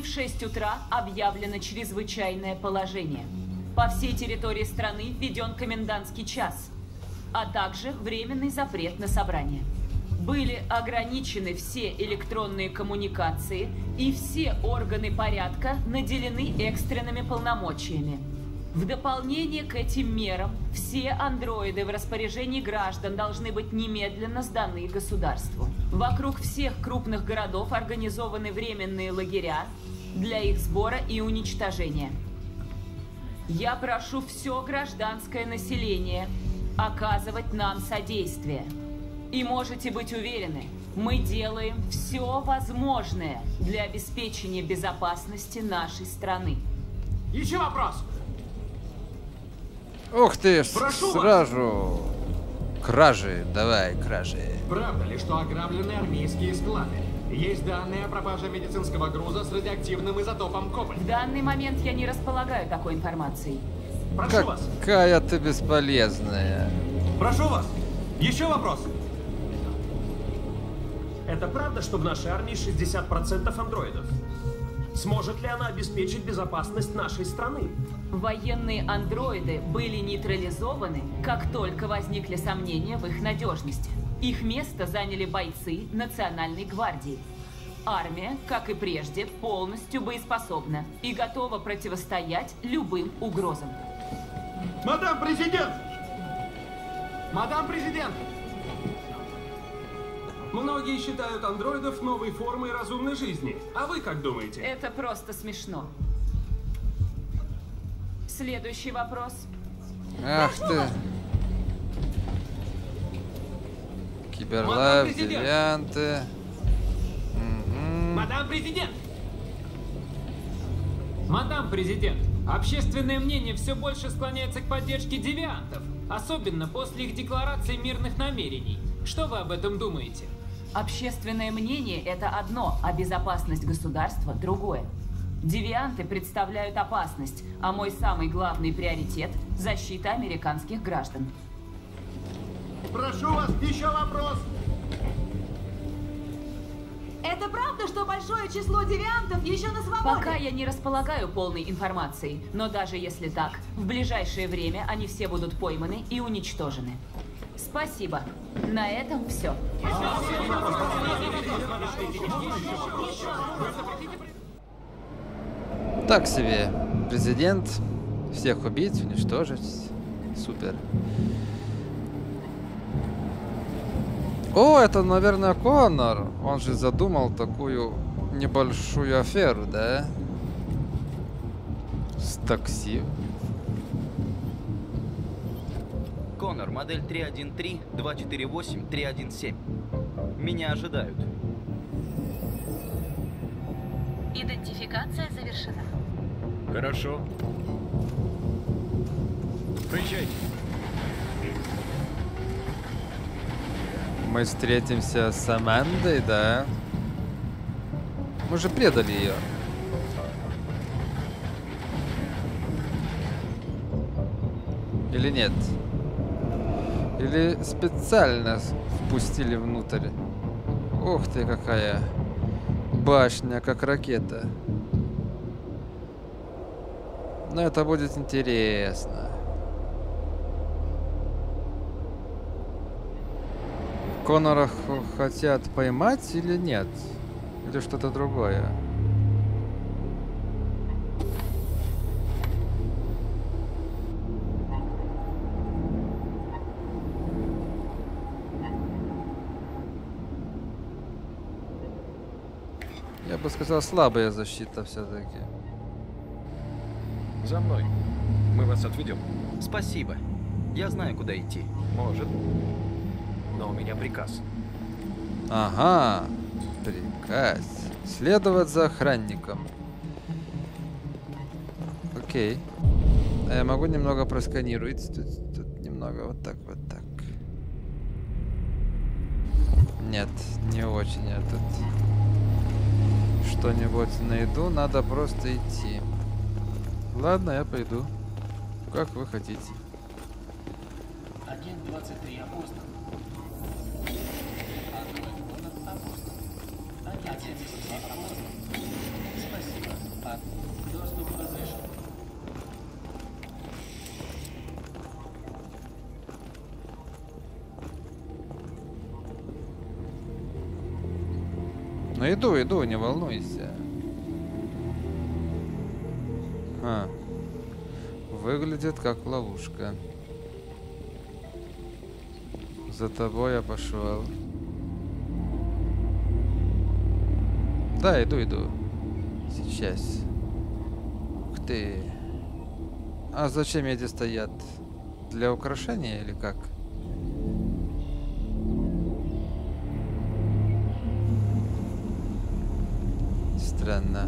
6 утра объявлено чрезвычайное положение. По всей территории страны введен комендантский час, а также временный запрет на собрание. Были ограничены все электронные коммуникации, и все органы порядка наделены экстренными полномочиями. В дополнение к этим мерам, все андроиды в распоряжении граждан должны быть немедленно сданы государству. Вокруг всех крупных городов организованы временные лагеря для их сбора и уничтожения. Я прошу все гражданское население оказывать нам содействие. И можете быть уверены, мы делаем все возможное для обеспечения безопасности нашей страны. Еще вопрос? Ух ты, Прошу сразу. Кражи, давай, кражи. Правда ли, что ограблены армейские склады? Есть данные о пропаже медицинского груза с радиоактивным изотопом кобальт. В данный момент я не располагаю такой информацией. Прошу вас. Какая ты бесполезная. Прошу вас. Еще вопрос. Это правда, что в нашей армии 60% андроидов? Сможет ли она обеспечить безопасность нашей страны? Военные андроиды были нейтрализованы, как только возникли сомнения в их надежности. Их место заняли бойцы Национальной гвардии. Армия, как и прежде, полностью боеспособна и готова противостоять любым угрозам. Мадам президент! Мадам президент! Многие считают андроидов новой формой разумной жизни. А вы как думаете? Это просто смешно. Следующий вопрос. Ах ты. Киберлайф, девианты. Мадам президент! Мадам президент, общественное мнение все больше склоняется к поддержке девиантов, особенно после их декларации мирных намерений. Что вы об этом думаете? Общественное мнение – это одно, а безопасность государства – другое. Девианты представляют опасность, а мой самый главный приоритет – защита американских граждан. Прошу вас, еще вопрос! Это правда, что большое число девиантов еще на свободе? Пока я не располагаю полной информацией, но даже если так, в ближайшее время они все будут пойманы и уничтожены. Спасибо. На этом все. Так себе. Президент. Всех убить, уничтожить. Супер. О, это, наверное, Коннор. Он же задумал такую небольшую аферу, да? С такси. Коннор, модель 313-248-317. Меня ожидают. Идентификация завершена. Хорошо. Приезжайте. Мы встретимся с Амандой, да? Мы же предали ее. Или нет? Или специально впустили внутрь? Ух ты, какая башня, как ракета. Но это будет интересно. Коннора хотят поймать или нет? Или что-то другое? Я бы сказал, слабая защита все-таки. За мной. Мы вас отведем. Спасибо. Я знаю, куда идти. Может. Но у меня приказ. Ага, приказ. Следовать за охранником. Окей. А я могу немного просканировать. Тут немного вот так, вот так. Нет, не очень я тут что-нибудь найду. Надо просто идти. Ладно, я пойду. Как вы хотите. Агент 23 апостол. Агент 23 апостол. Спасибо. Ага. Доступ разрешен. Ну иду, не волнуйся. Выглядит как ловушка. За тобой я пошел. Да, иду. Сейчас. Ух ты. А зачем эти стоят? Для украшения или как? Странно.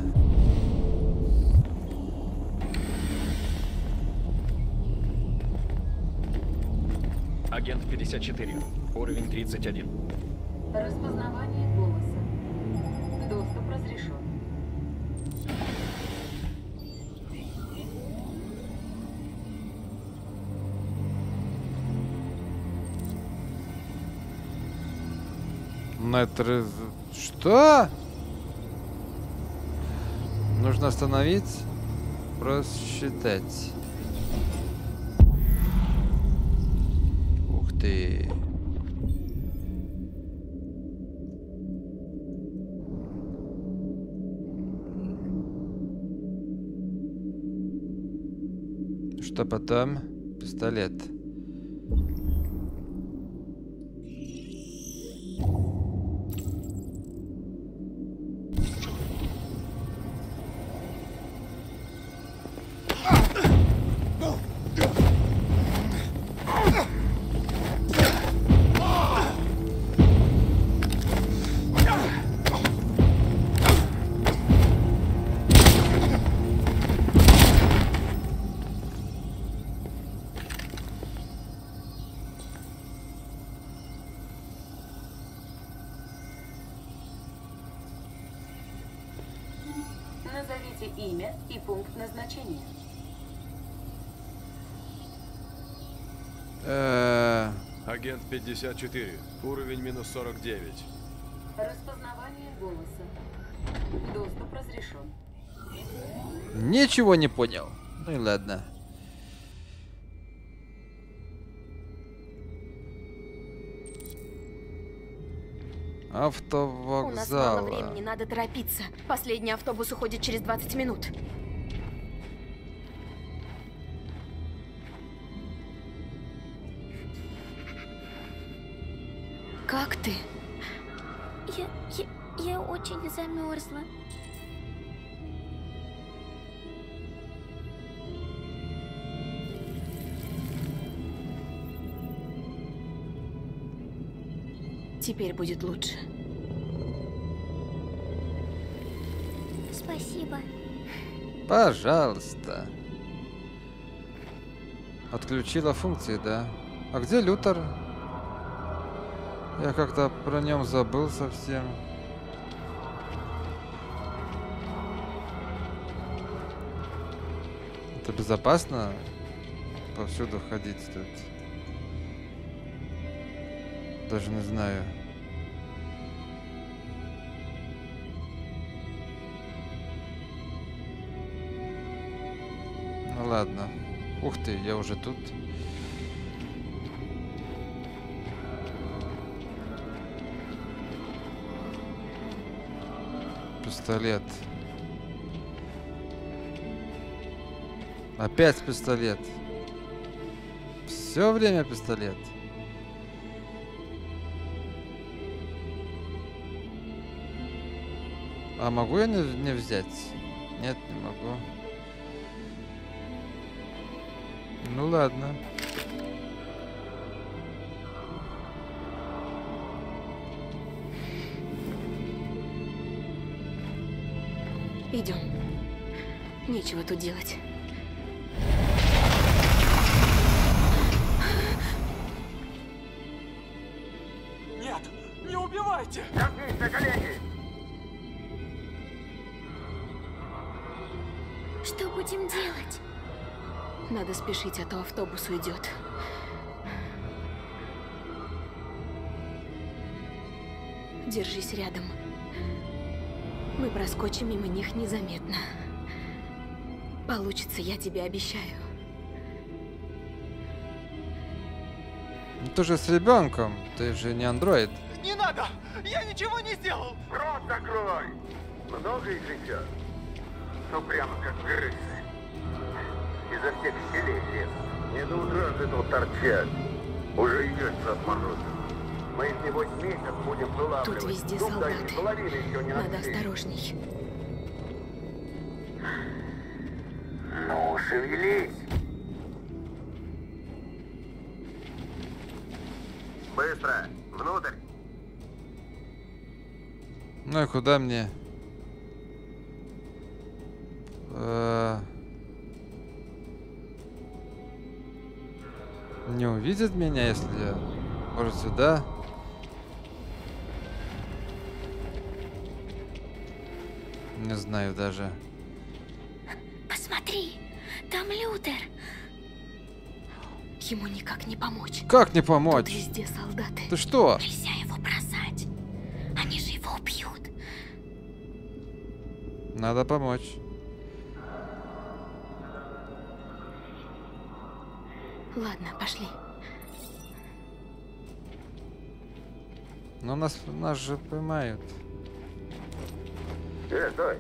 Агент 54. Уровень 31. Распознавание голоса. Доступ разрешен. Что? Нужно остановить, просчитать. Ух ты. Что потом? Пистолет. Назовите имя и пункт назначения. Агент 54. Уровень минус 49. Распознавание голоса. Доступ разрешен. Ничего не понял. Ну и ладно. Автовокзал. У нас мало времени, надо торопиться. Последний автобус уходит через 20 минут. Как ты? Я очень замерзла. Теперь будет лучше. Спасибо. Пожалуйста. Отключила функции, да? А где Лютер? Я как-то про нем забыл совсем. Это безопасно повсюду ходить тут? Даже не знаю. Ну ладно. Ух ты, я уже тут. Пистолет. Опять пистолет. Все время пистолет. А могу я не взять? Нет, не могу. Ну ладно. Идем. Нечего тут делать. Нет, не убивайте! Вернись, коллеги! Что будем делать? Надо спешить, а то автобус уйдет. Держись рядом. Мы проскочим мимо них незаметно. Получится, я тебе обещаю. Ну, ты же с ребенком, ты же не андроид. Не надо! Я ничего не сделал! Рот закрой! Много их еще? Ну прямо как крысы. Изо всех щелей лезут. Не до утра же тут торчать. Уже идет от мороза. Мы их небось месяц будем вылавливать. Тут везде Тут солдаты. даже половины еще не Надо нашли. осторожней. Ну, шевелись! Быстро! Внутрь! Ну и куда мне? Не увидит меня, если я... Может, сюда? Не знаю даже. Посмотри, там Лютер. Ему никак не помочь. Как не помочь? Тут везде солдаты. Ты что? Нельзя его бросать. Они же его убьют. Надо помочь. Ладно, пошли. Но нас же поймают. Стой!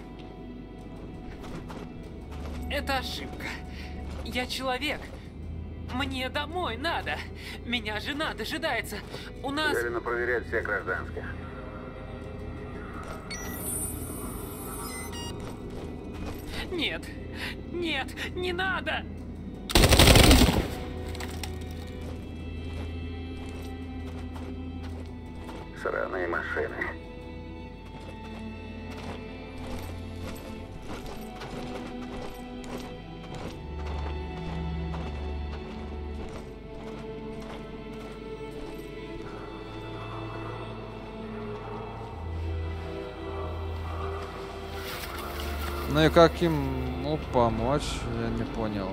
Это ошибка. Я человек. Мне домой надо. Меня жена дожидается. У нас... Велено проверять всех гражданских. Нет. Нет, не надо. Сраные машины. Ну и как ему помочь, я не понял.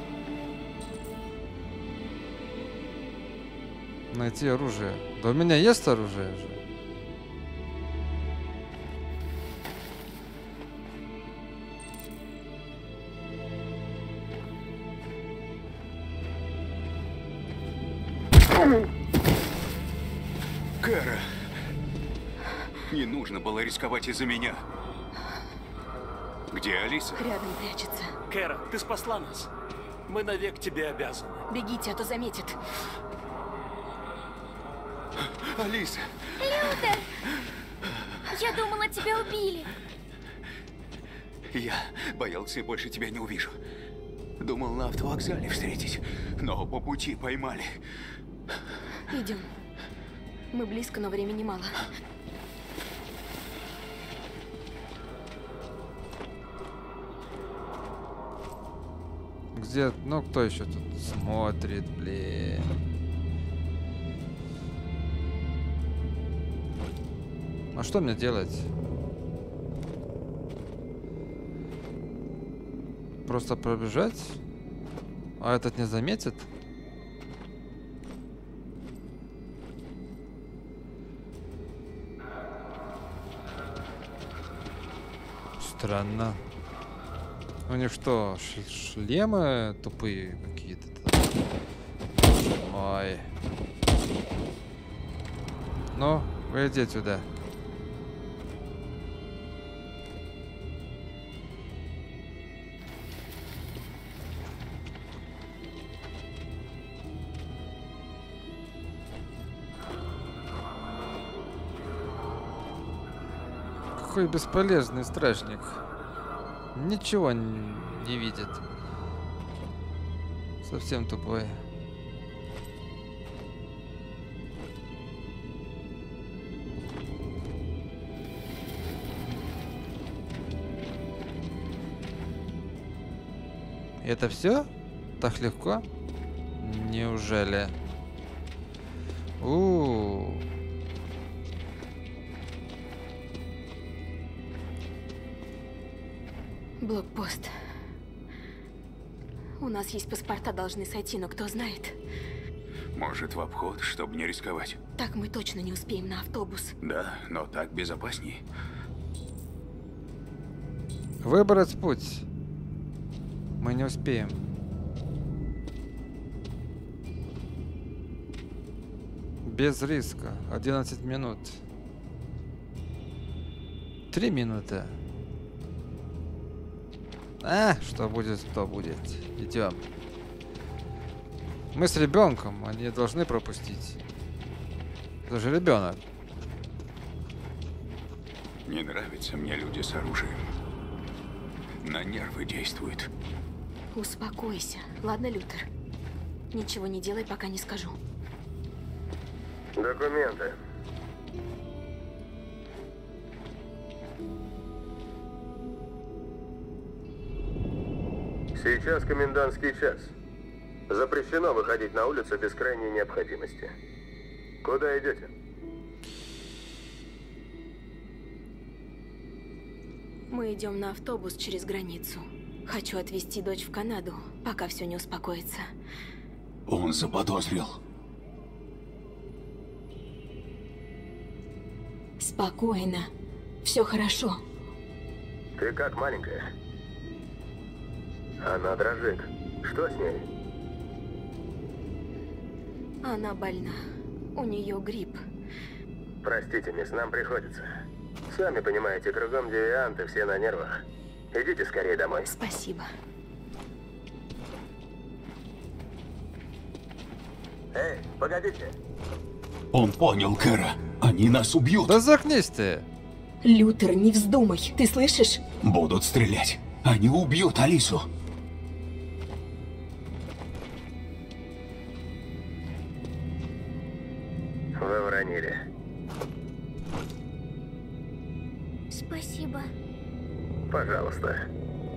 Найти оружие. Да у меня есть оружие же. Кэра, не нужно было рисковать из-за меня. Где Алиса? Рядом прячется. Кэра, ты спасла нас. Мы навек тебе обязаны. Бегите, а то заметит. Алиса! Лютер! Я думала, тебя убили. Я боялся и больше тебя не увижу. Думал на автовокзале встретить, но по пути поймали. Идем. Мы близко, но времени мало. Где? Ну, кто еще тут смотрит, блин? А что мне делать? Просто пробежать? А этот не заметит? Странно. У них что, шлемы тупые какие-то? Ой. Ну, выйди отсюда. Какой бесполезный стражник. Ничего не видит. Совсем тупой. И это все? Так легко? Неужели? Блокпост. У нас есть паспорта, должны сойти, но кто знает. Может, в обход, чтобы не рисковать? Так мы точно не успеем на автобус. Да, но так безопасней. Выбрать путь. Мы не успеем. Без риска. 11 минут. 3 минуты. Что будет, то будет. Идем. Мы с ребенком, они должны пропустить. Это же ребенок. Не нравятся мне люди с оружием. На нервы действуют. Успокойся. Ладно, Лютер? Ничего не делай, пока не скажу. Документы. Сейчас комендантский час. Запрещено выходить на улицу без крайней необходимости. Куда идете? Мы идем на автобус через границу. Хочу отвезти дочь в Канаду, пока все не успокоится. Он заподозрил. Спокойно. Все хорошо. Ты как, маленькая? Она дрожит. Что с ней? Она больна. У нее грипп. Простите, мисс, нам приходится. Сами понимаете, кругом девианты, все на нервах. Идите скорее домой. Спасибо. Эй, погодите. Он понял, Кэра. Они нас убьют. Да заткнись ты. Лютер, не вздумай. Ты слышишь? Будут стрелять. Они убьют Алису. Вы уронили. Спасибо. Пожалуйста.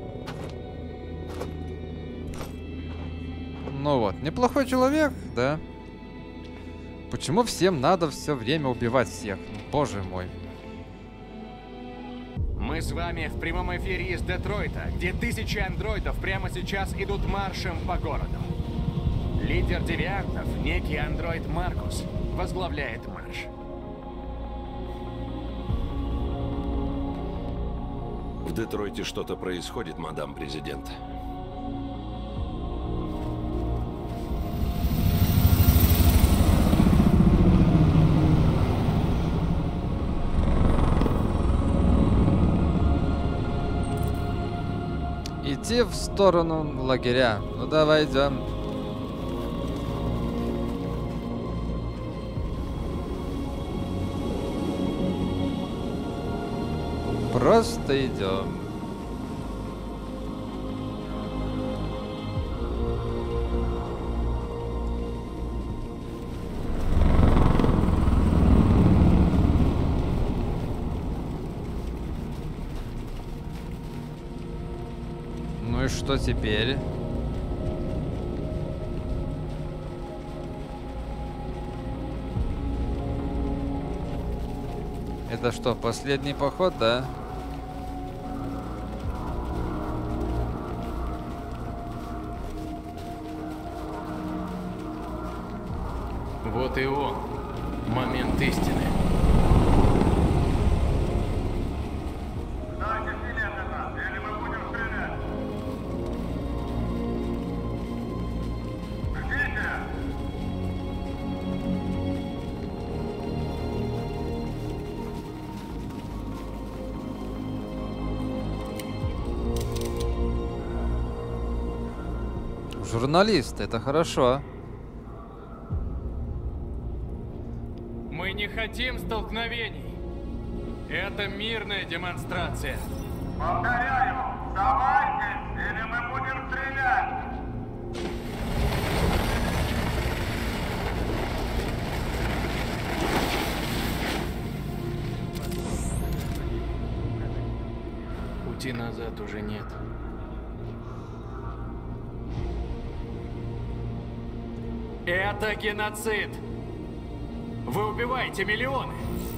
Ну вот, неплохой человек, да? Почему всем надо все время убивать всех? Ну, боже мой. Мы с вами в прямом эфире из Детройта, где тысячи андроидов прямо сейчас идут маршем по городу. Лидер девиантов, некий андроид Маркус, возглавляет марш. В Детройте что-то происходит, мадам президент. Идти в сторону лагеря. Ну давай идем. Просто идем. Ну и что теперь? Это что, последний поход, да? Вот и он. Момент истины. Журналист, это хорошо. Мы не хотим столкновений. Это мирная демонстрация. Повторяю, сдавайтесь, или мы будем стрелять! Пути назад уже нет. Это геноцид. Вы убиваете миллионы.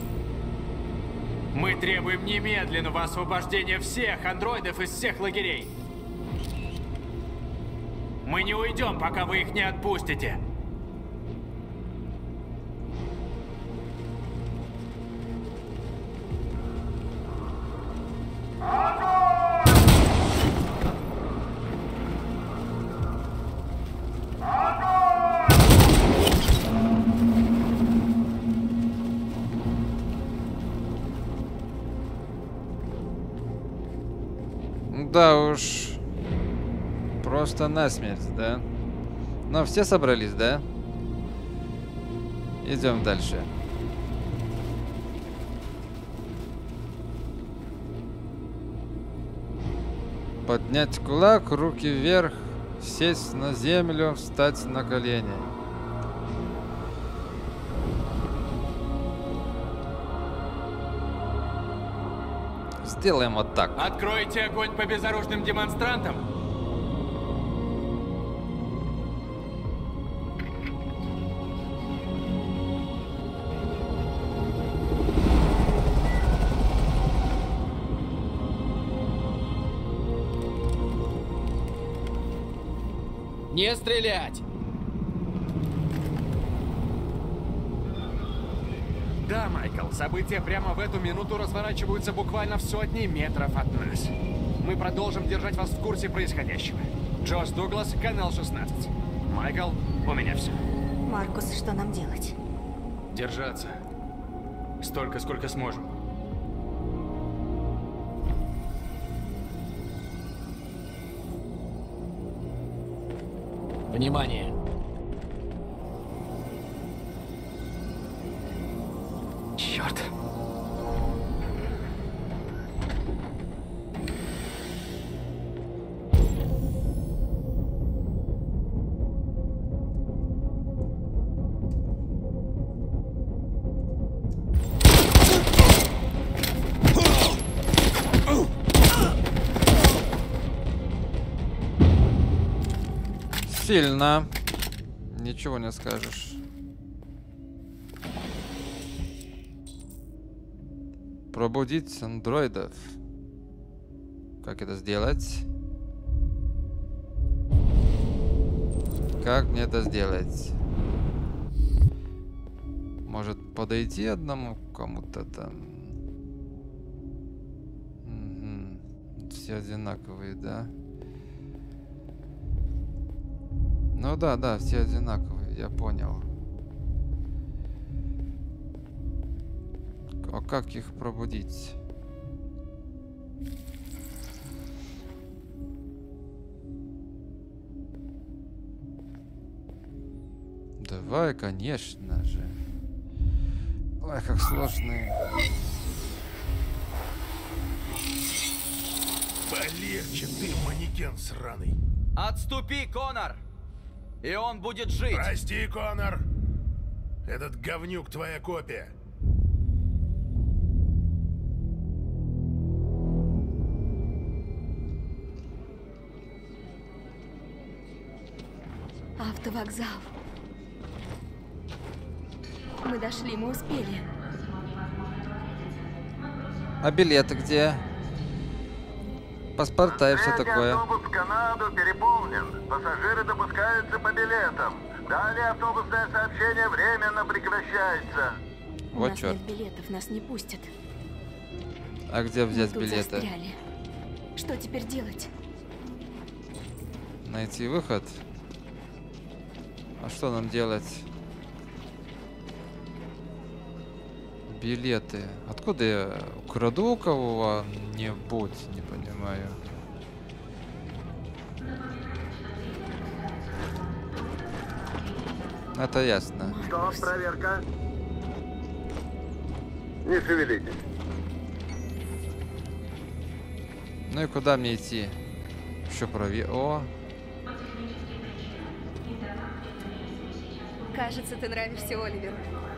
Мы требуем немедленного освобождения всех андроидов из всех лагерей. Мы не уйдем, пока вы их не отпустите. Да уж. Просто насмерть, да? Ну, все собрались, да? Идем дальше. Поднять кулак, руки вверх, сесть на землю, встать на колени. Сделаем вот так. Откройте огонь по безоружным демонстрантам. Не стрелять! Да, Майкл, события прямо в эту минуту разворачиваются буквально в сотни метров от нас. Мы продолжим держать вас в курсе происходящего. Джош Дуглас, канал 16. Майкл, у меня все. Маркус, что нам делать? Держаться. Столько, сколько сможем. Внимание! Черт! Сильно. Ничего не скажешь. Пробудить андроидов. Как это сделать? Как мне это сделать? Может подойти одному кому-то там? Угу. Все одинаковые, да? Ну да, все одинаковые, я понял. А как их пробудить? Давай, конечно же. Ой, как сложно. Полегче ты, манекен сраный. Отступи, Конор! И он будет жить. Прости, Конор. Этот говнюк твоя копия. Автовокзал. Мы дошли, мы успели. А билеты где? Паспорта и все такое. Автобус в Канаду переполнен. Пассажиры допускаются по билетам. Далее автобусное сообщение временно прекращается. У нас нет билетов, нас не пустят. А где взять Мы тут билеты? застряли. Что теперь делать? Найти выход? А что нам делать? Билеты. Откуда я украду у кого-нибудь? Не понимаю. Это ясно. Стоп, проверка. Не шевелитесь. Ну и куда мне идти? Еще О! Кажется, ты нравишься Оливеру.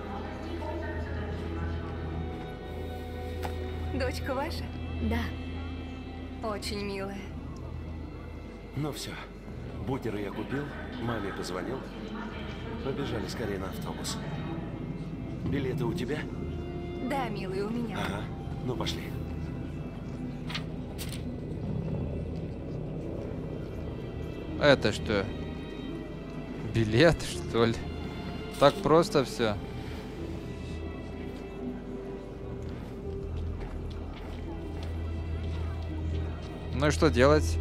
Дочка ваша? Да. Очень милая. Ну все. Бутеры я купил, маме позвонил. Побежали скорее на автобус. Билеты у тебя? Да, милый, у меня. Ага. Ну пошли. Это что? Билет, что ли? Так просто все. Ну и что делать?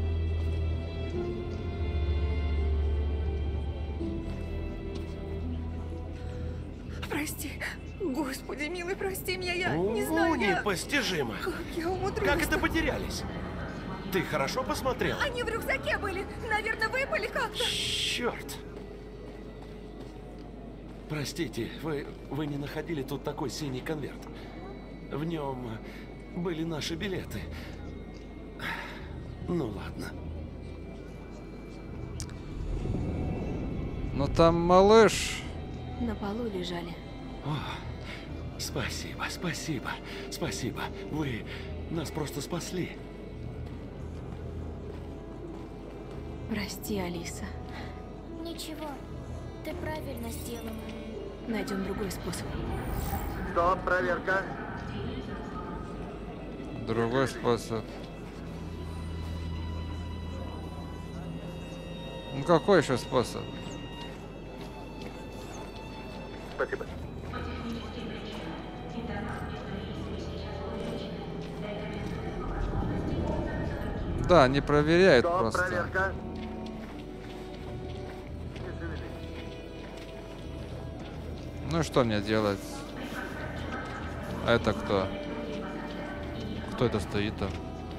Прости. Господи, милый, прости меня, я не знаю, непостижимо. Как я умудрилась. Как это потерялись? Ты хорошо посмотрел? Они в рюкзаке были. Наверное, выпали как-то. Черт! Простите, вы не находили тут такой синий конверт? В нем были наши билеты. Ну ладно. Ну там малыш. На полу лежали. О, спасибо, спасибо, спасибо. Вы нас просто спасли. Прости, Алиса. Ничего, ты правильно сделала. Найдем другой способ. Стоп, проверка. Другой способ. Ну какой еще способ? Спасибо. Да, не проверяют Стоп, просто. проверка. Ну и что мне делать? А это кто? Кто это стоит там?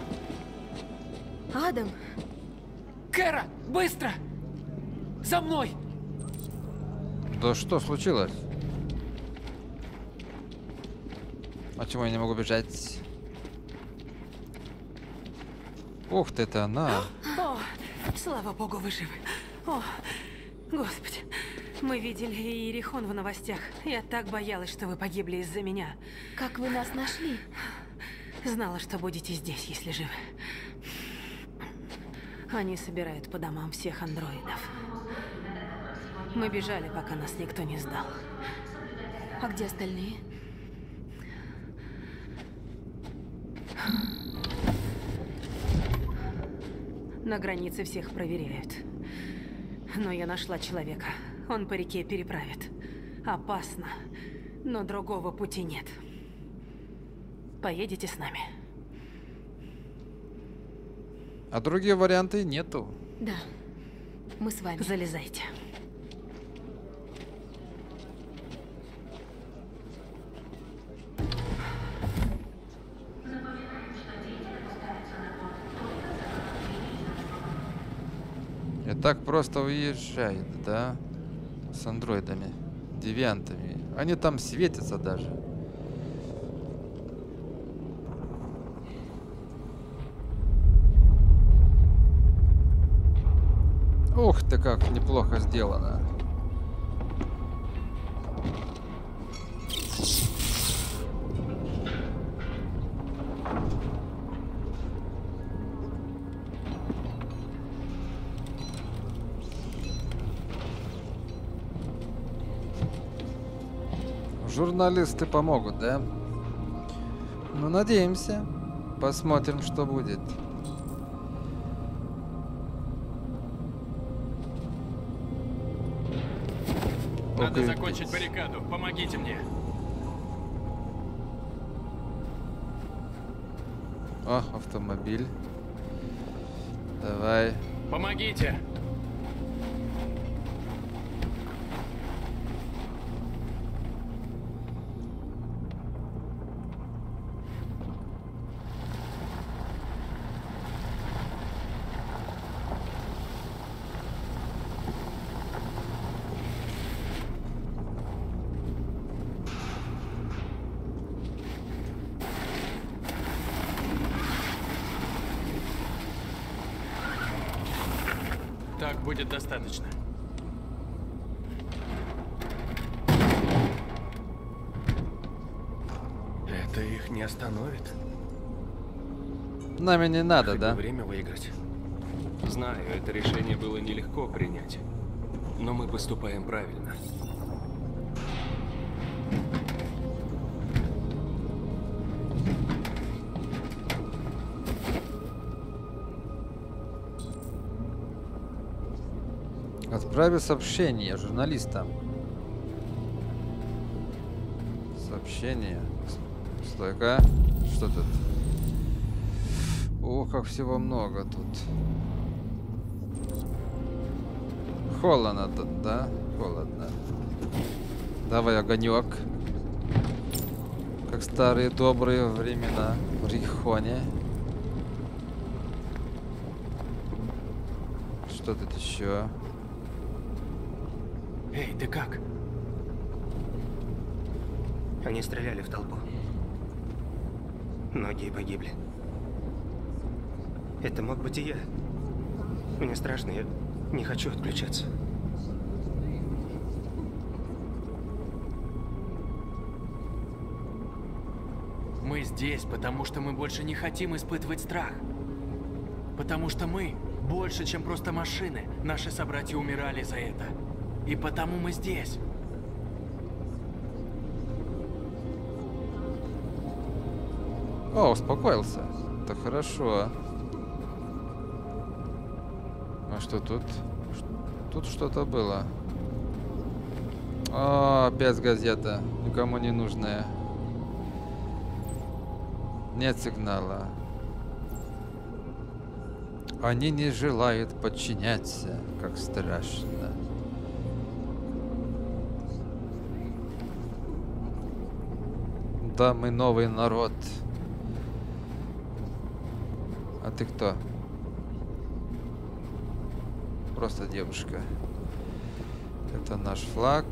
Адам! Кэра, быстро! За мной! Да что случилось? А чему я не могу бежать? Ух ты, это она. О, слава богу, вы живы. О, господи. Мы видели Иерихон в новостях. Я так боялась, что вы погибли из-за меня. Как вы нас нашли? Знала, что будете здесь, если живы. Они собирают по домам всех андроидов. Мы бежали, пока нас никто не сдал. А где остальные? На границе всех проверяют. Но я нашла человека. Он по реке переправит. Опасно, но другого пути нет. Поедете с нами? А другие варианты нету. Да, мы с вами. Залезайте. И так просто уезжает, да? С андроидами, девиантами. Они там светятся даже. Ух ты, как неплохо сделано. Журналисты помогут, да? Ну, надеемся. Посмотрим, что будет. Надо закончить баррикаду. Помогите мне. О, автомобиль. Давай. Помогите. Так будет достаточно. Это их не остановит. Нами не надо, да? Время выиграть. Знаю, это решение было нелегко принять. Но мы поступаем правильно. Отправи сообщение журналистам. Сообщение. Стой-ка. Что тут? О, как всего много тут. Холодно тут, да? Холодно. Давай огонек. Как старые добрые времена в Рихоне. Что тут еще? Эй, ты как? Они стреляли в толпу. Многие погибли. Это мог быть и я. Мне страшно, я не хочу отключаться. Мы здесь, потому что мы больше не хотим испытывать страх. Потому что мы больше, чем просто машины. Наши собратья умирали за это. И потому мы здесь. О, успокоился. Это хорошо. А что тут? Тут что-то было. О, опять газета. Никому не нужная. Нет сигнала. Они не желают подчиняться. Как страшно. Да, мы новый народ. А ты кто? Просто девушка. Это наш флаг.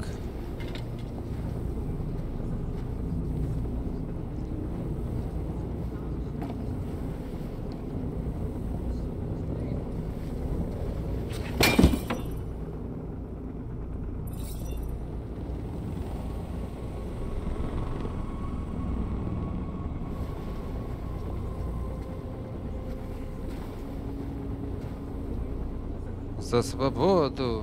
За свободу.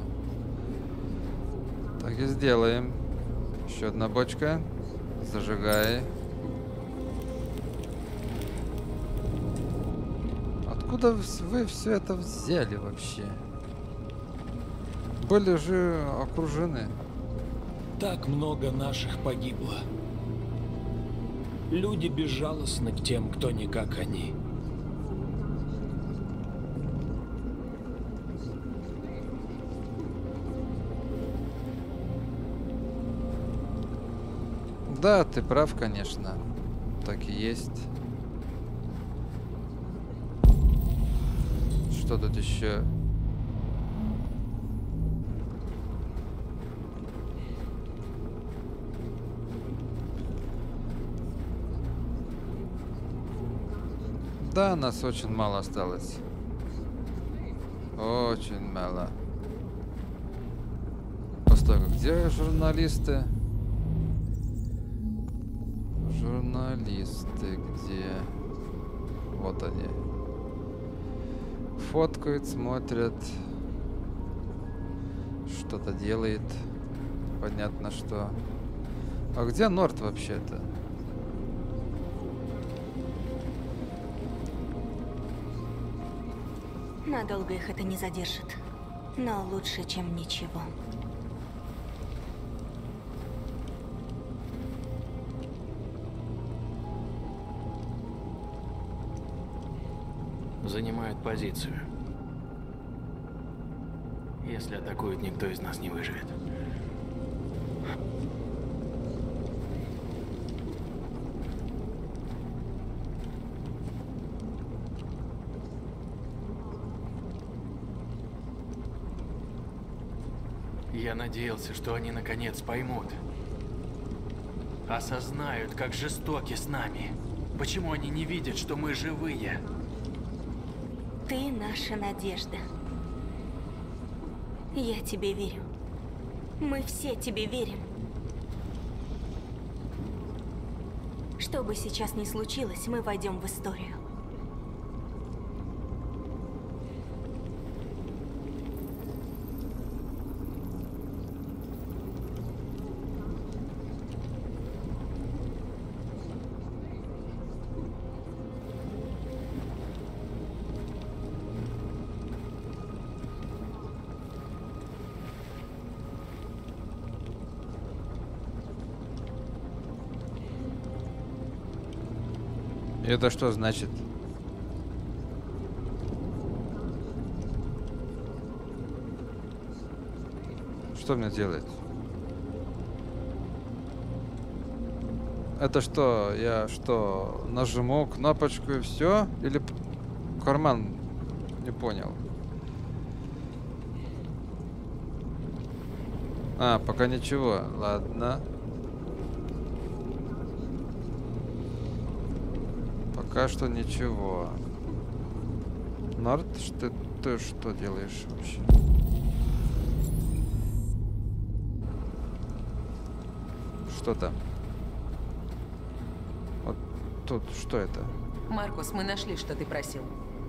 Так и сделаем. Еще одна бочка. Зажигай. Откуда вы все это взяли вообще? Были же окружены. Так много наших погибло. Люди безжалостны к тем, кто не как они. Да, ты прав, конечно. Так и есть. Что тут еще? Да, нас очень мало осталось. Очень мало. Постой, где журналисты? Журналисты где? Вот они. Фоткают, смотрят. Что-то делает. Понятно, что. А где Норт вообще-то? Надолго их это не задержит. Но лучше, чем ничего. Занимают позицию. Если атакуют, никто из нас не выживет. Я надеялся, что они наконец поймут. Осознают, как жестоки с нами. Почему они не видят, что мы живые? Ты наша надежда. Я тебе верю. Мы все тебе верим. Что бы сейчас ни случилось, мы войдем в историю. Это что значит? Что мне делать? Это что? Я что? Нажму кнопочку и все? Или карман? Не понял. А, пока ничего. Ладно. Пока что ничего. Нарт, ты что делаешь вообще? Что там? Вот тут что это? Маркус, мы нашли, что ты просил.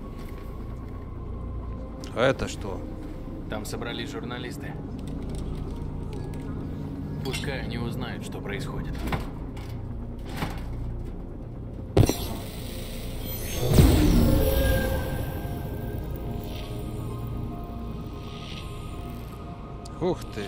А это что? Там собрались журналисты. Пускай они узнают, что происходит. Ух ты.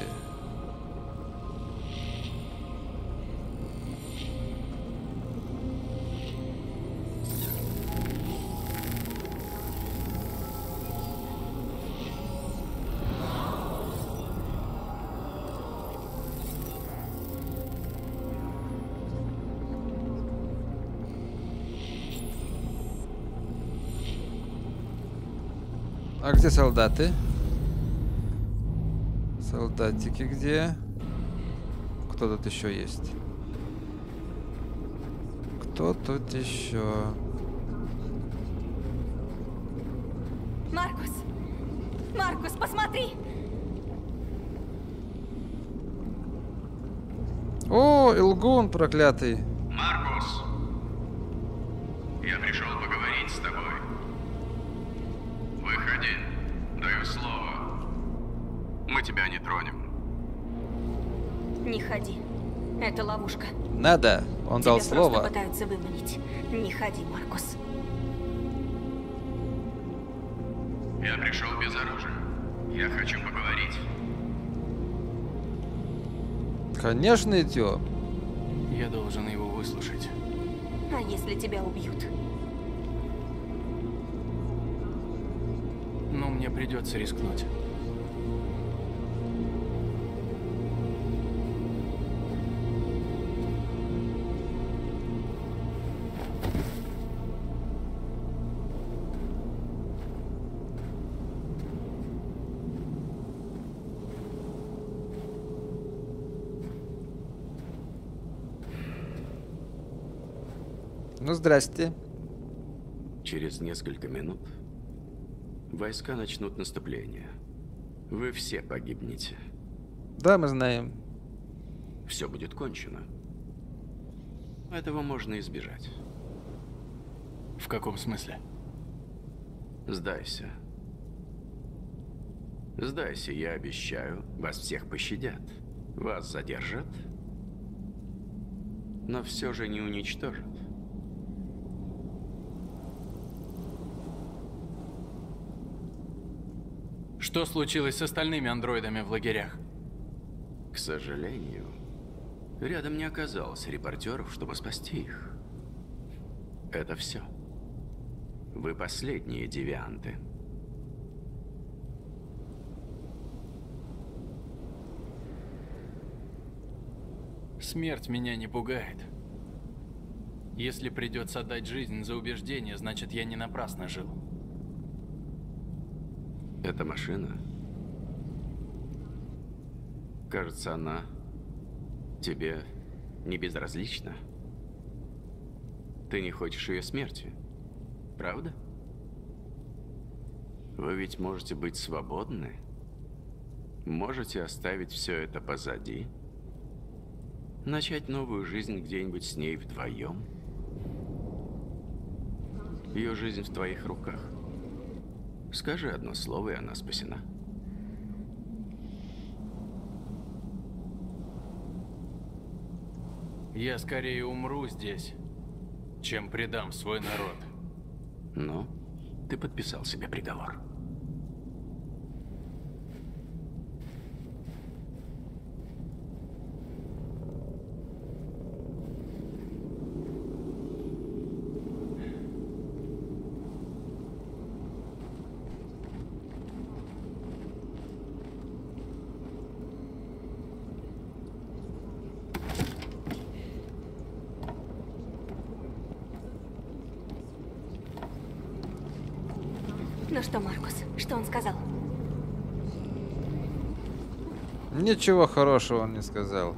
А где солдаты? Солдатики где? Кто тут еще есть? Кто тут еще? Маркус! Маркус, посмотри! О, Илгун проклятый! Маркус! Я пришел поговорить с тобой. Выходи, даю слово. Мы тебя не тронем. Не ходи. Это ловушка. Надо. Он Тебя дал слово. просто пытаются выманить. Не ходи, Маркус. Я пришел без оружия. Я хочу поговорить. Конечно, идем. Я должен его выслушать. А если тебя убьют? Но мне придется рискнуть. Ну, здрасте. Через несколько минут войска начнут наступление. Вы все погибнете. Да, мы знаем. Все будет кончено. Этого можно избежать. В каком смысле? Сдайся. Сдайся, я обещаю, вас всех пощадят. Вас задержат, но все же не уничтожат. Что случилось с остальными андроидами в лагерях? К сожалению, рядом не оказалось репортеров, чтобы спасти их. Это все. Вы последние девианты. Смерть меня не пугает. Если придется отдать жизнь за убеждение, значит, я не напрасно жил. Эта машина, кажется, она тебе не безразлична. Ты не хочешь ее смерти, правда? Вы ведь можете быть свободны. Можете оставить все это позади. Начать новую жизнь где-нибудь с ней вдвоем. Ее жизнь в твоих руках. Скажи одно слово, и она спасена. Я скорее умру здесь, чем предам свой народ. Ну, ты подписал себе приговор. Ну что, Маркус, что он сказал? Ничего хорошего он не сказал.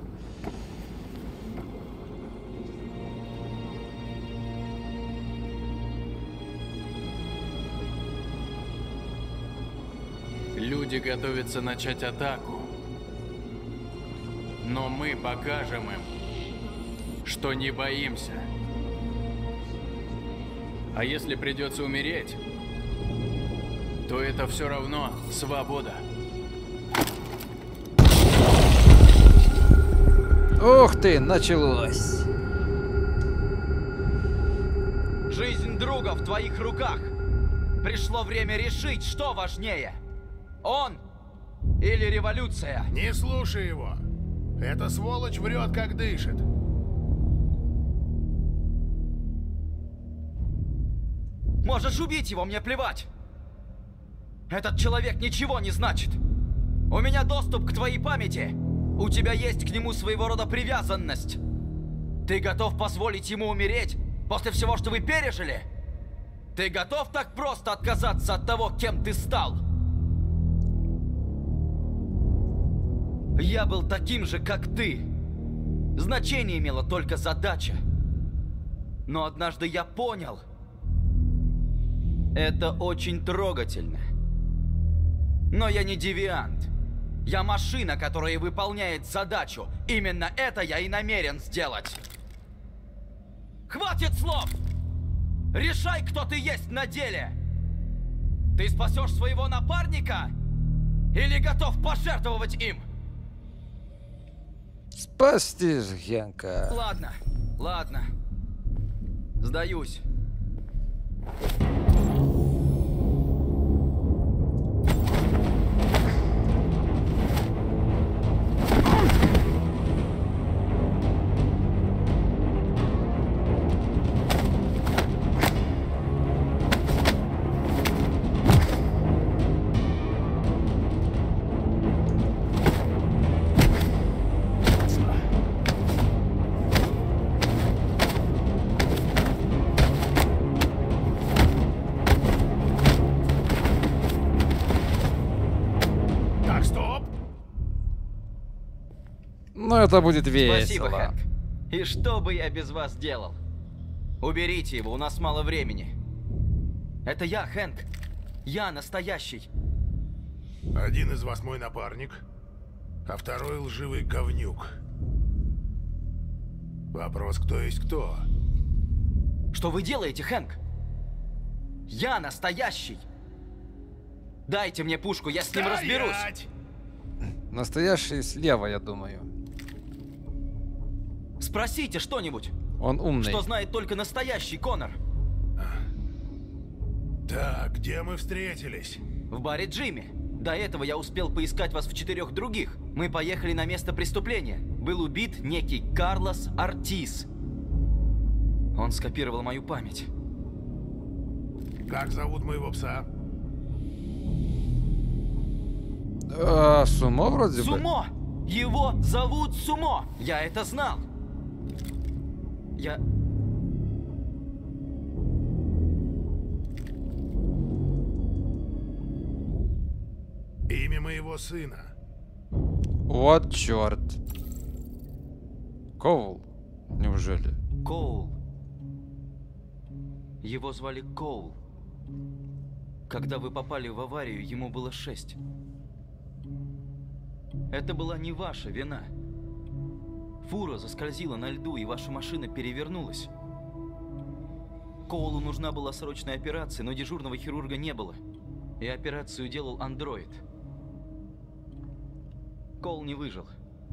Люди готовятся начать атаку. Но мы покажем им, что не боимся. А если придется умереть, то это все равно свобода. Ух ты, началось. Жизнь друга в твоих руках. Пришло время решить, что важнее. Он или революция? Не слушай его. Эта сволочь врет, как дышит. Можешь убить его, мне плевать. Этот человек ничего не значит. У меня доступ к твоей памяти. У тебя есть к нему своего рода привязанность. Ты готов позволить ему умереть после всего, что вы пережили? Ты готов так просто отказаться от того, кем ты стал? Я был таким же, как ты. Значение имела только задача. Но однажды я понял. Это очень трогательно. Но я не девиант. Я машина, которая выполняет задачу. Именно это я и намерен сделать. Хватит слов! Решай, кто ты есть на деле! Ты спасешь своего напарника? Или готов пожертвовать им? Спасти же, Хенка. Ладно, ладно. Сдаюсь. Ну, это будет весело. Спасибо, Хэнк. И что бы я без вас делал? Уберите его, у нас мало времени. Это я, Хэнк. Я настоящий. Один из вас мой напарник, а второй лживый говнюк. Вопрос, кто есть кто? Что вы делаете, Хэнк? Я настоящий. Дайте мне пушку, я с ним разберусь. Настоящий слева, я думаю. Спросите что-нибудь. Он умный. Что знает только настоящий Коннор. Так, где мы встретились? В баре Джимми. До этого я успел поискать вас в 4 других. Мы поехали на место преступления. Был убит некий Карлос Ортис. Он скопировал мою память. Как зовут моего пса? Сумо вроде бы. Сумо! Его зовут Сумо! Я это знал! Я... Имя моего сына. Вот черт. Коул. Неужели? Коул. Его звали Коул. Когда вы попали в аварию, ему было 6. Это была не ваша вина. Фура заскользила на льду, и ваша машина перевернулась. Коулу нужна была срочная операция, но дежурного хирурга не было. И операцию делал андроид. Коул не выжил.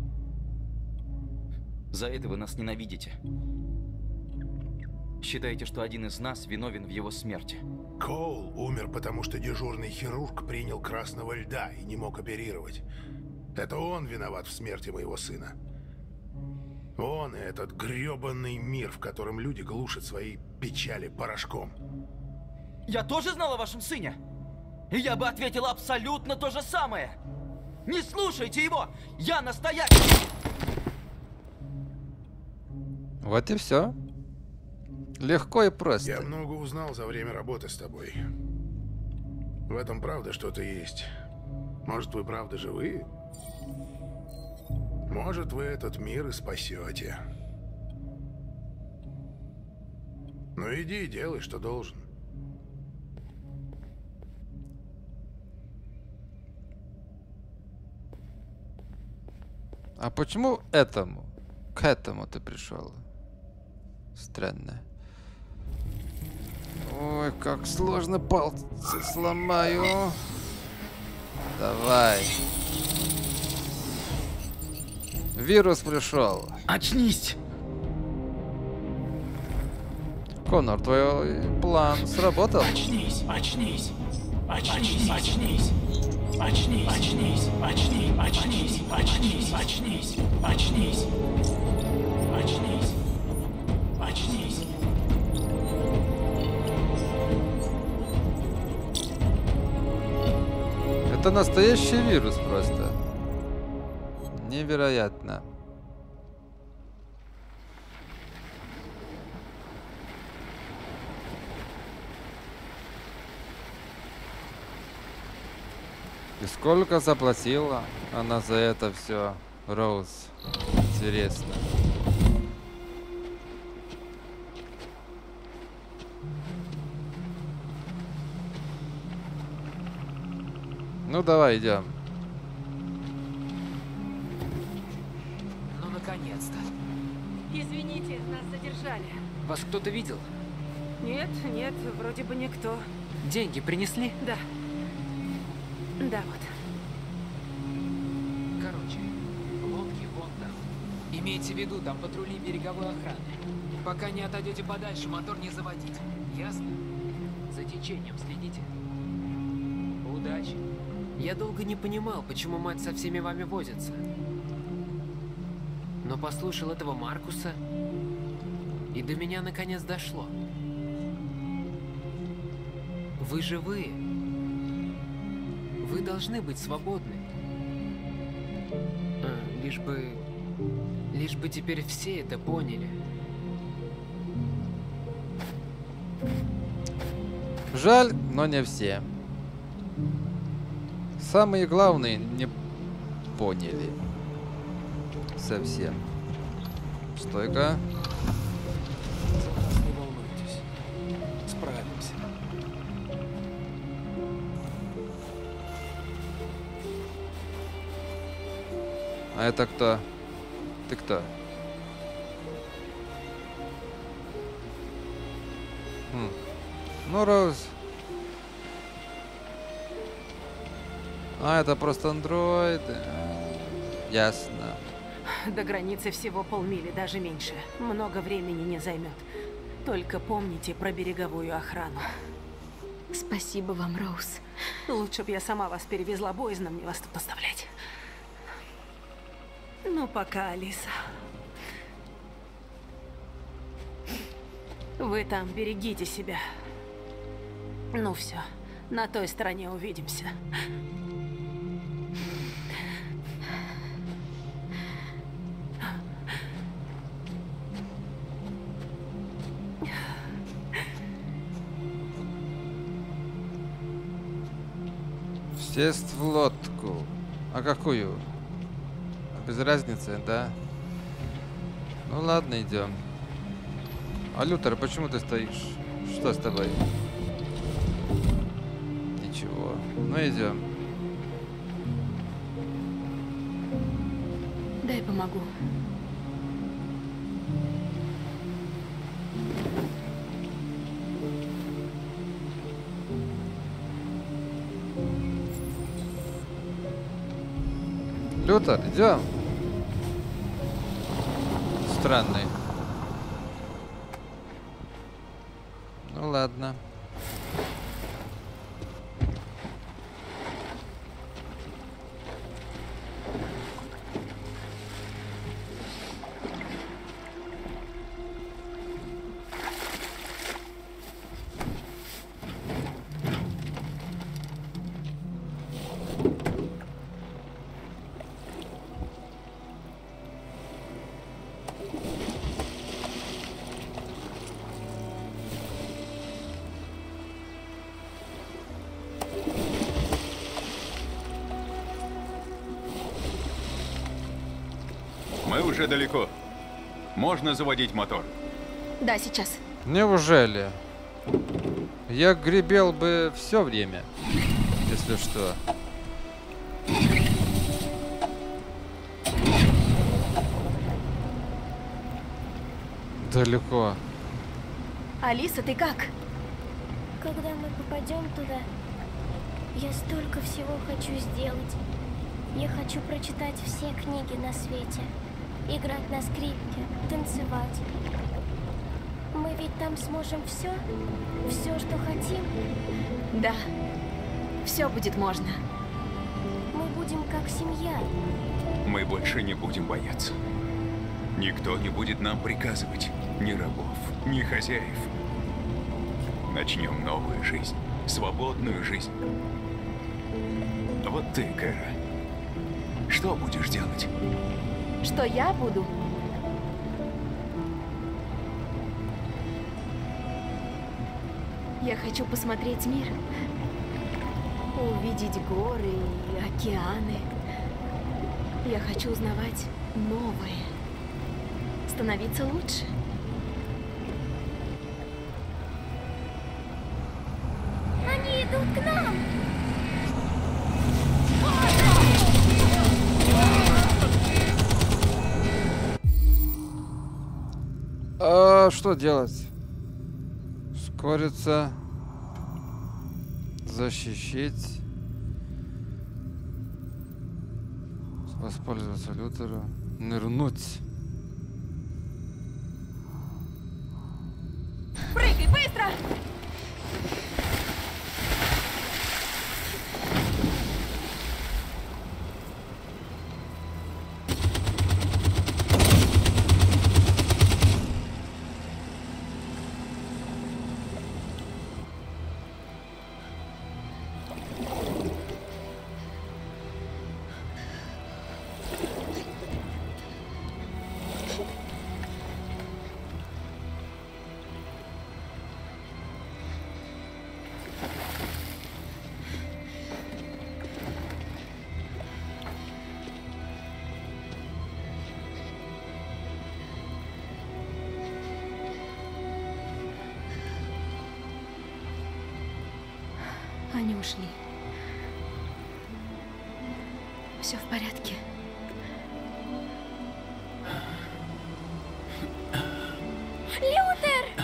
За это вы нас ненавидите. Считаете, что один из нас виновен в его смерти. Коул умер, потому что дежурный хирург принял красного льда и не мог оперировать. Это он виноват в смерти моего сына. Он и этот грёбаный мир, в котором люди глушат свои печали порошком. Я тоже знал о вашем сыне. И я бы ответил абсолютно то же самое. Не слушайте его! Я настоящий! Вот и все. Легко и просто. Я много узнал за время работы с тобой. В этом правда что-то есть. Может, вы правда живые? Может, вы этот мир и спасете. Ну иди, делай, что должен. А почему к этому ты пришел? Странно. Ой, как сложно, пальцы сломаю. Давай. Вирус пришел. Очнись! Коннор, твой план сработал? Очнись, очнись, очнись, очнись, очнись, очнись, очнись, очнись, очнись, очнись, очнись, очнись, очнись. Это настоящий вирус просто. Невероятно. И сколько заплатила она за это все, Роуз? Интересно. Ну давай, идем. Ну, наконец-то. Извините, нас задержали. Вас кто-то видел? Нет, вроде бы никто. Деньги принесли? Да. Да, вот. Короче, лодки вон там. Имейте в виду, там патрули береговой охраны. Пока не отойдете подальше, мотор не заводить. Ясно? За течением следите. Удачи. Я долго не понимал, почему мать со всеми вами возится. Но послушал этого Маркуса, и до меня наконец дошло. Вы живые. Вы должны быть свободны. Лишь бы теперь все это поняли. Жаль, но не все. Самые главные не поняли. Совсем. Стойка. Не волнуйтесь. Справимся. А это кто? Ты кто? Ну, Роуз. А, это просто андроиды. Ясно. До границы всего полмили, даже меньше. Много времени не займет. Только помните про береговую охрану. Спасибо вам, Роуз. Лучше бы я сама вас перевезла, боязно мне вас тут оставлять. Ну, пока, Алиса. Вы там берегите себя. Ну все, на той стороне увидимся. Сесть в лодку. А какую? Без разницы, да? Ну ладно, идем. А Лютер, почему ты стоишь? Что с тобой? Ничего. Ну идем. Дай помогу. Лютер, идем. Странный. Ну ладно. уже далеко. Можно заводить мотор? Да, сейчас. Неужели? Я гребел бы все время, если что. Далеко. Алиса, ты как? Когда мы попадем туда, я столько всего хочу сделать. Я хочу прочитать все книги на свете, играть на скрипке, танцевать. Мы ведь там сможем все, что хотим. Да, все будет можно. Мы будем как семья. Мы больше не будем бояться. Никто не будет нам приказывать. Ни рабов, ни хозяев. Начнем новую жизнь. Свободную жизнь. Вот ты, Кэра. Что будешь делать? Что я буду? Я хочу посмотреть мир. Увидеть горы и океаны. Я хочу узнавать новое. Становиться лучше. Они идут к нам! А что делать? Ускориться. Защищать. Воспользоваться лютеру. Нырнуть. Прыгай, быстро! Они ушли. Все в порядке. Лютер!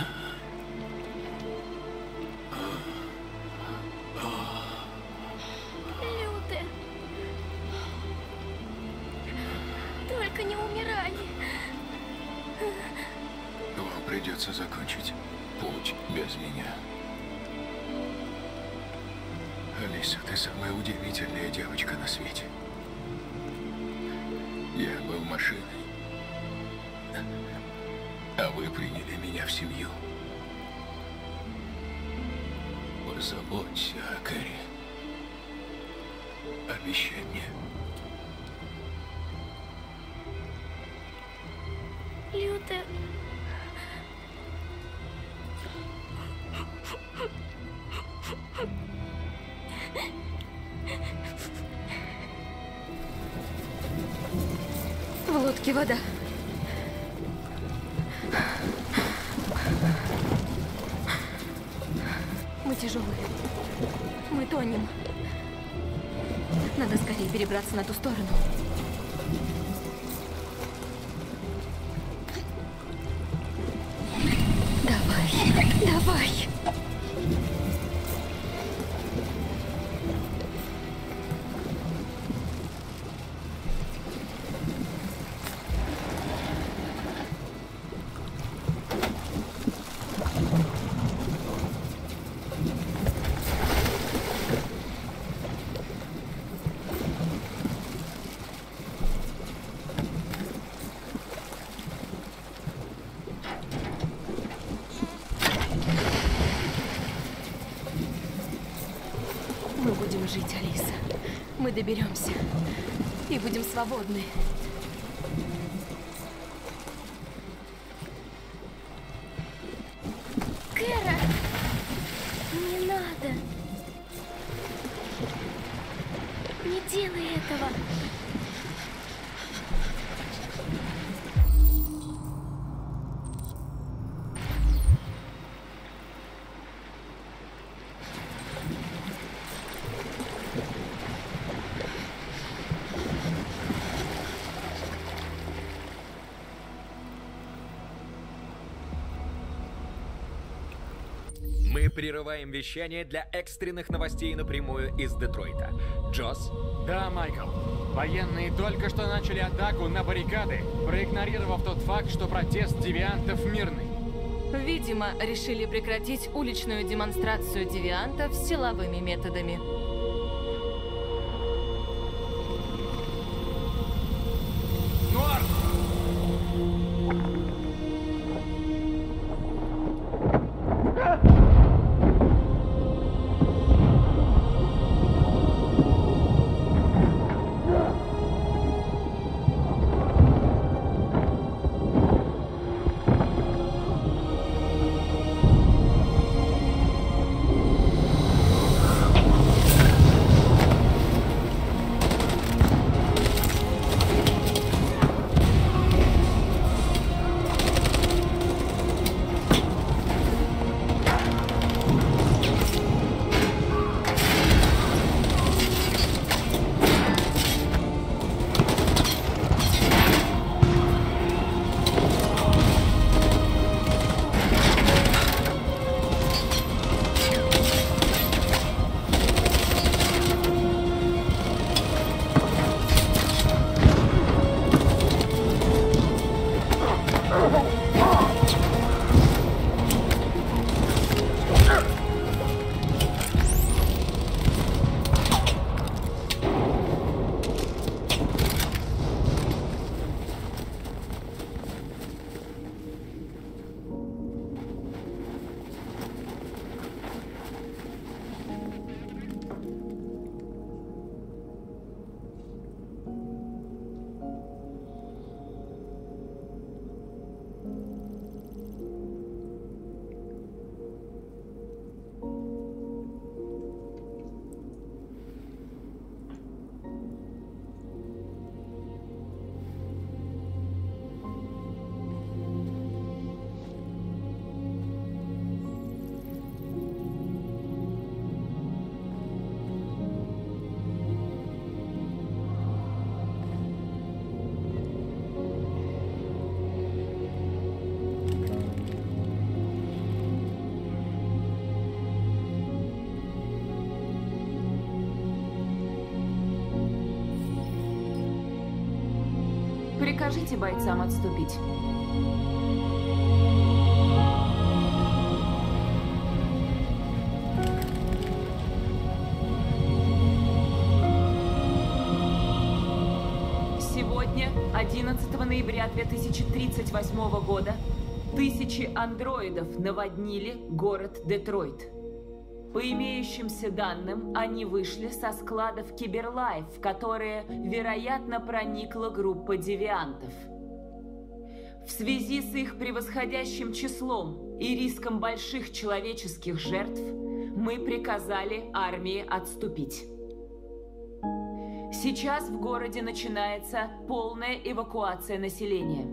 Лютер! Только не умирай. Вам придется закончить путь без меня. Алиса, ты самая удивительная девочка на свете. Я был машиной, а вы приняли меня в семью. Позаботься о Кэрри. Обещай мне. Лютер. В лодке вода. Мы тяжелые. Мы тонем. Надо скорее перебраться на ту сторону. Давай, давай. Мы будем жить, Алиса. Мы доберемся. И будем свободны. Кэра! Не надо. Не делай этого. прерываем вещание для экстренных новостей напрямую из Детройта. Джосс? Да, Майкл. Военные только что начали атаку на баррикады, проигнорировав тот факт, что протест девиантов мирный. Видимо, решили прекратить уличную демонстрацию девиантов силовыми методами. Прикажите бойцам отступить. Сегодня, 11 ноября 2038 года, тысячи андроидов наводнили город Детройт. По имеющимся данным, они вышли со складов Киберлайф, в которые, вероятно, проникла группа девиантов. В связи с их превосходящим числом и риском больших человеческих жертв, мы приказали армии отступить. Сейчас в городе начинается полная эвакуация населения.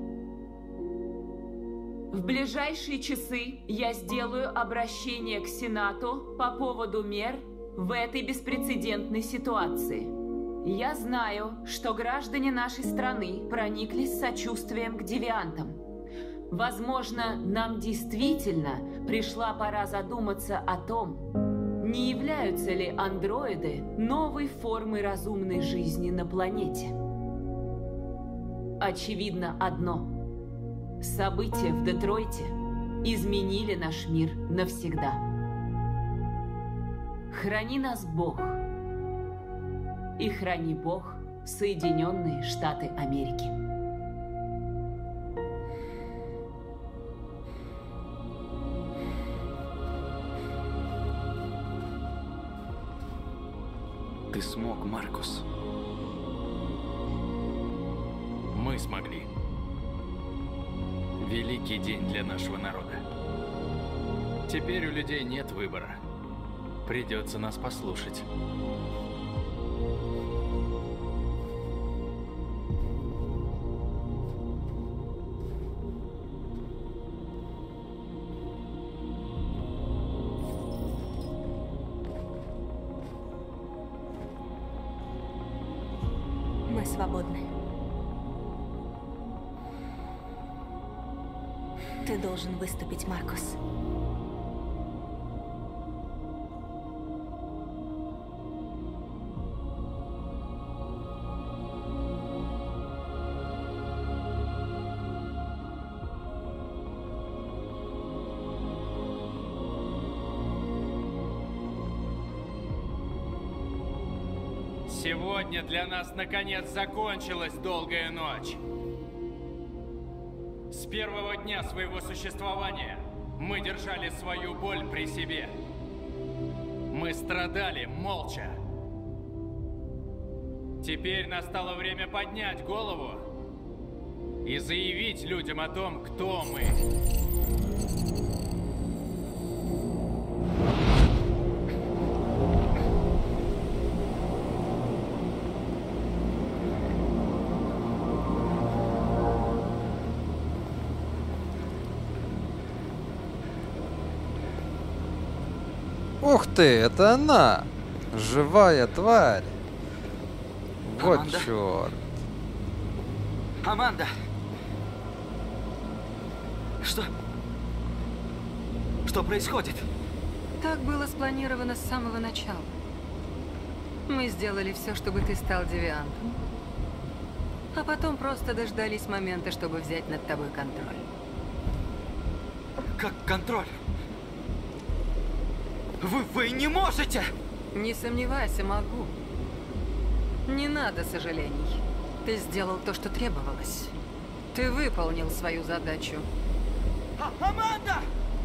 В ближайшие часы я сделаю обращение к Сенату по поводу мер в этой беспрецедентной ситуации. Я знаю, что граждане нашей страны прониклись сочувствием к девиантам. Возможно, нам действительно пришла пора задуматься о том, не являются ли андроиды новой формой разумной жизни на планете. Очевидно одно. События в Детройте изменили наш мир навсегда. Храни нас Бог. И храни Бог Соединенные Штаты Америки. Ты смог, Маркус. Мы смогли. Великий день для нашего народа. Теперь у людей нет выбора. Придется нас послушать. Мы свободны. Ты должен выступить, Маркус. Сегодня для нас наконец закончилась долгая ночь. С первого дня своего существования мы держали свою боль при себе. Мы страдали молча. Теперь настало время поднять голову и заявить людям о том, кто мы. Ух ты, это она! Живая тварь! Вот Аманда? черт! Аманда! Что происходит? Так было спланировано с самого начала. Мы сделали все, чтобы ты стал девиантом. А потом просто дождались момента, чтобы взять над тобой контроль. Как контроль? Вы не можете! Не сомневайся, могу. Не надо сожалений. Ты сделал то, что требовалось. Ты выполнил свою задачу. Аманда!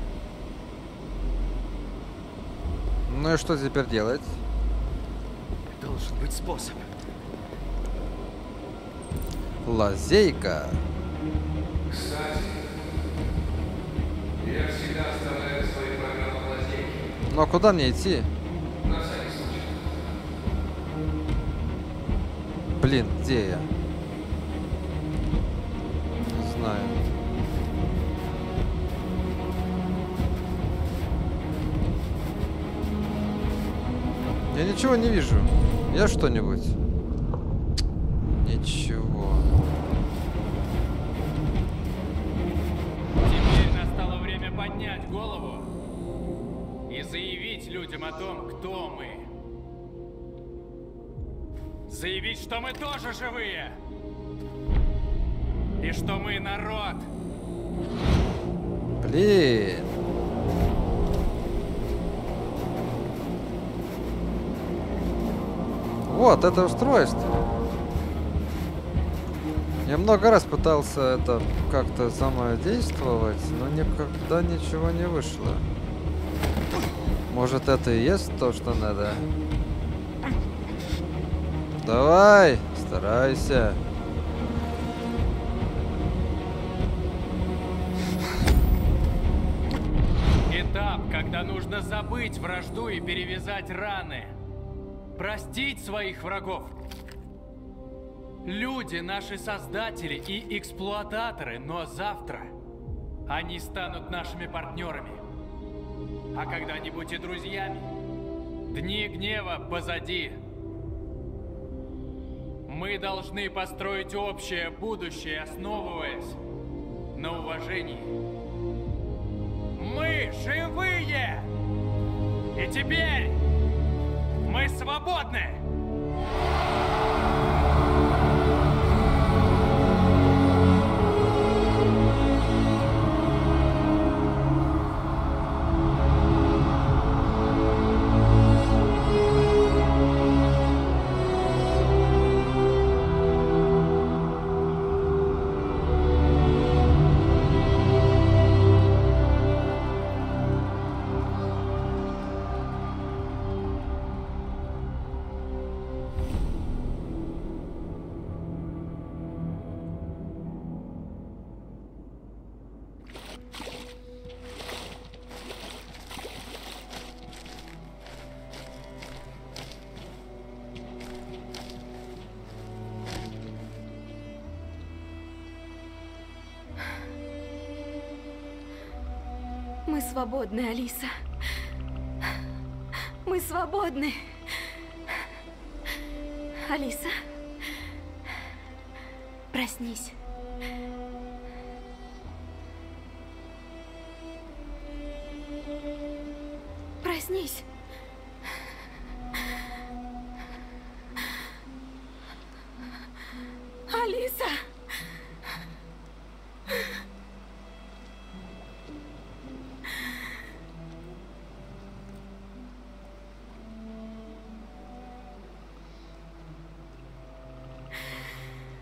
Ну и что теперь делать? Должен быть способ. Лазейка. Кстати, я всегда оставляю свои программы лазейки. Ну а куда мне идти? На всякий случай. Блин, где я? Не знаю. Я ничего не вижу. Я что-нибудь? Ничего. Теперь настало время поднять голову и заявить людям о том, кто мы. Заявить, что мы тоже живые. И что мы народ. Блин. Вот это устройство. Я много раз пытался это как-то самодействовать, но никогда ничего не вышло. Может, это и есть то, что надо? Давай, старайся. Этап, когда нужно забыть вражду и перевязать раны. Простить своих врагов. Люди — наши создатели и эксплуататоры, но завтра они станут нашими партнерами. А когда-нибудь и друзьями. Дни гнева позади. Мы должны построить общее будущее, основываясь на уважении. Мы живые! И теперь мы свободны! Мы свободны, Алиса. Мы свободны. Алиса, проснись. Проснись. Алиса!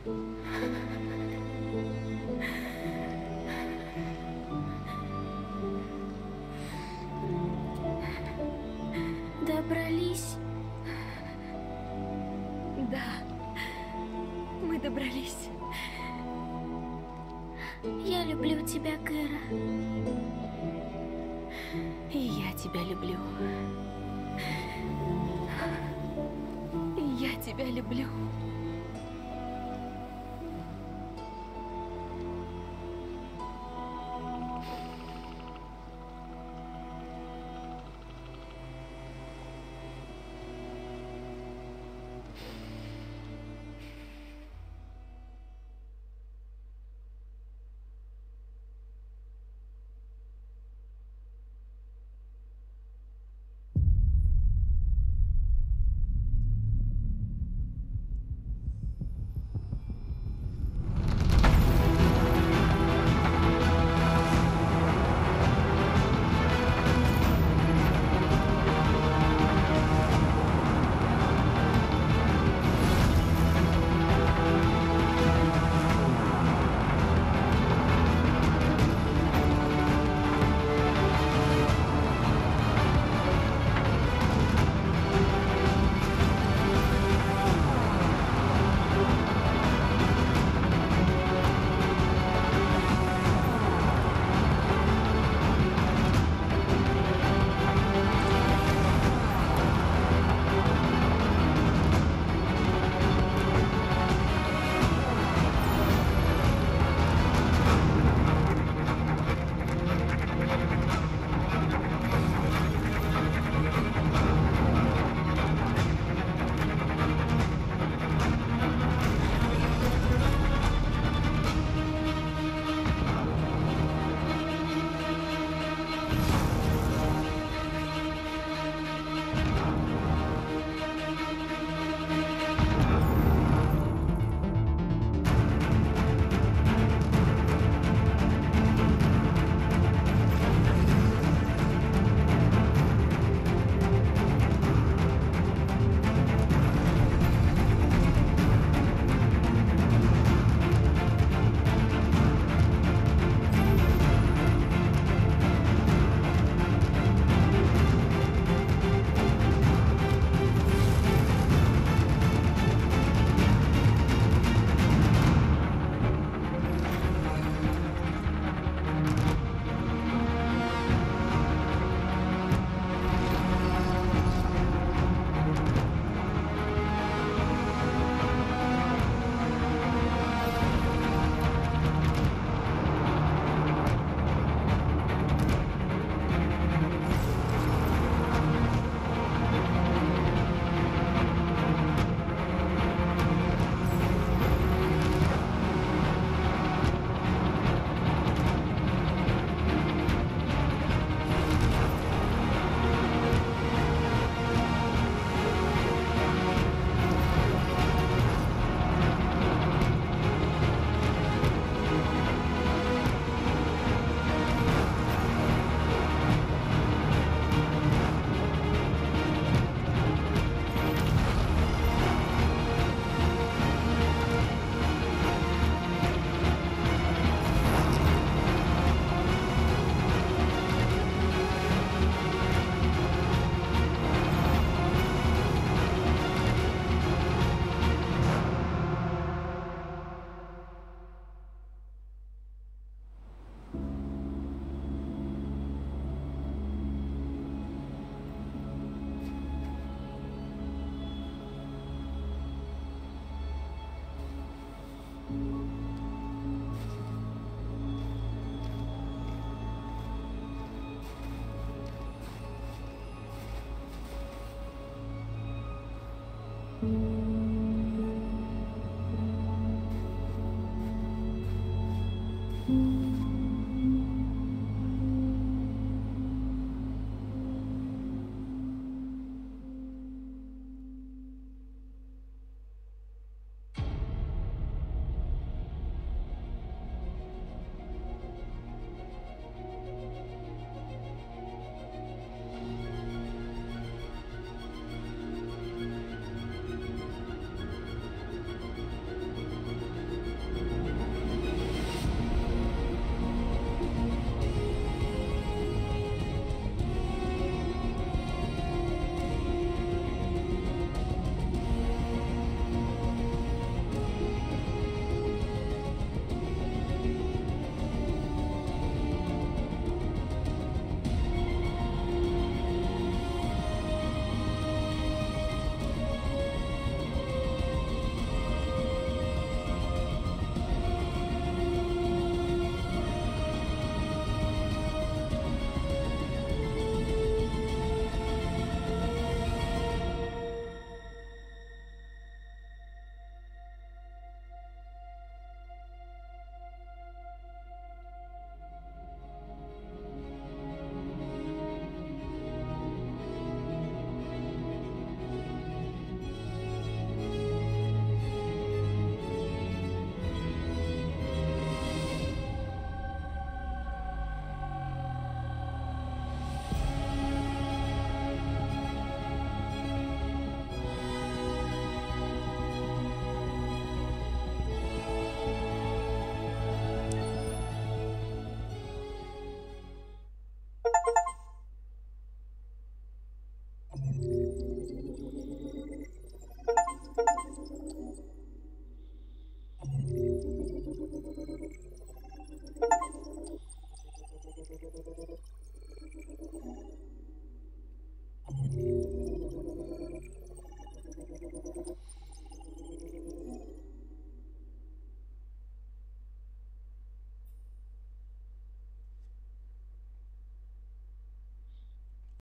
Добрались? Да, мы добрались. Я люблю тебя, Кэра. И я тебя люблю. И я тебя люблю.